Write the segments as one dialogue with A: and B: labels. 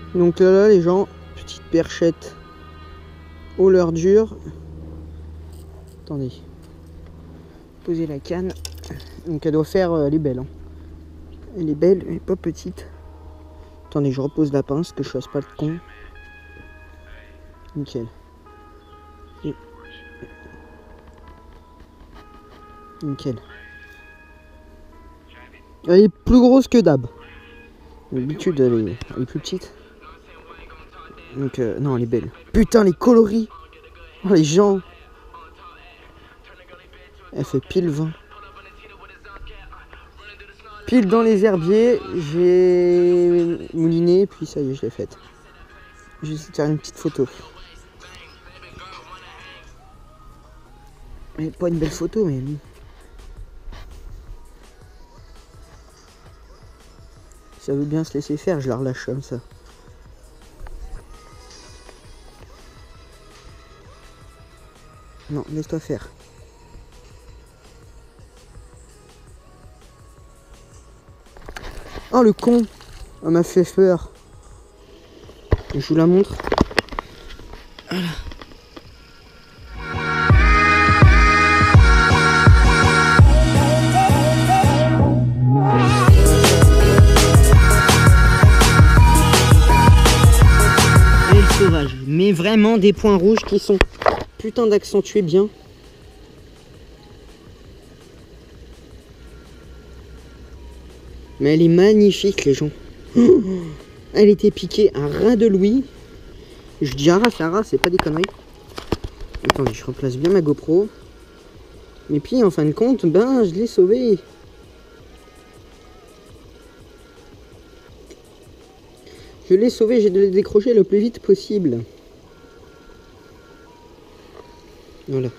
A: Donc là les gens, petite perchette au leurre dur. Attendez. Poser la canne. Donc elle doit faire, elle est belle. Hein. Elle est belle, elle est pas petite. Attendez, je repose la pince, que je fasse pas de con. Nickel. Et... nickel. Elle est plus grosse que d'hab. D'habitude elle est plus petite. Donc non, elle est belle. Putain, les coloris. Oh, les gens. Elle fait pile 20. Pile dans les herbiers, j'ai mouliné, puis ça y est, je l'ai faite. Je vais essayer de faire une petite photo. Mais pas une belle photo, mais... ça veut bien se laisser faire, je la relâche comme ça. Non, laisse-toi faire. Oh le con! Elle m'a fait peur. Je vous la montre. Voilà. Et le sauvage. Mais vraiment des points rouges qui sont putain d'accentuer bien. Mais elle est magnifique les gens. Elle était piquée à ras de Louis. Je dis à ras, c'est à ras, c'est pas des conneries. Attendez, je replace bien ma GoPro. Et puis en fin de compte, ben je l'ai sauvée. Je l'ai sauvée, j'ai de le décrocher le plus vite possible. Voilà.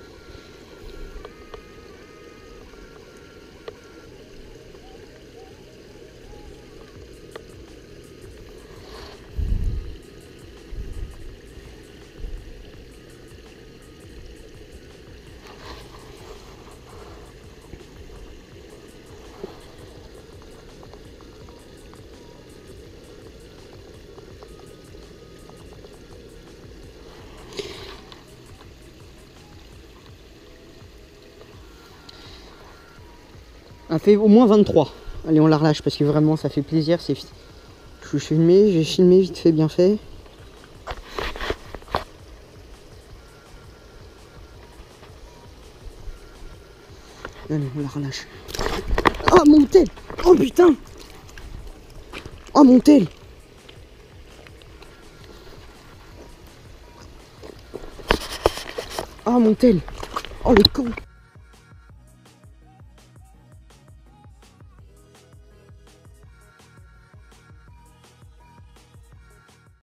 A: Elle fait au moins 23. Allez, on la relâche parce que vraiment ça fait plaisir. C'est... je vais filmer vite fait, bien fait. Allez, on la relâche. Oh mon tel! Oh putain! Oh mon tel! Oh mon tel! Oh le con!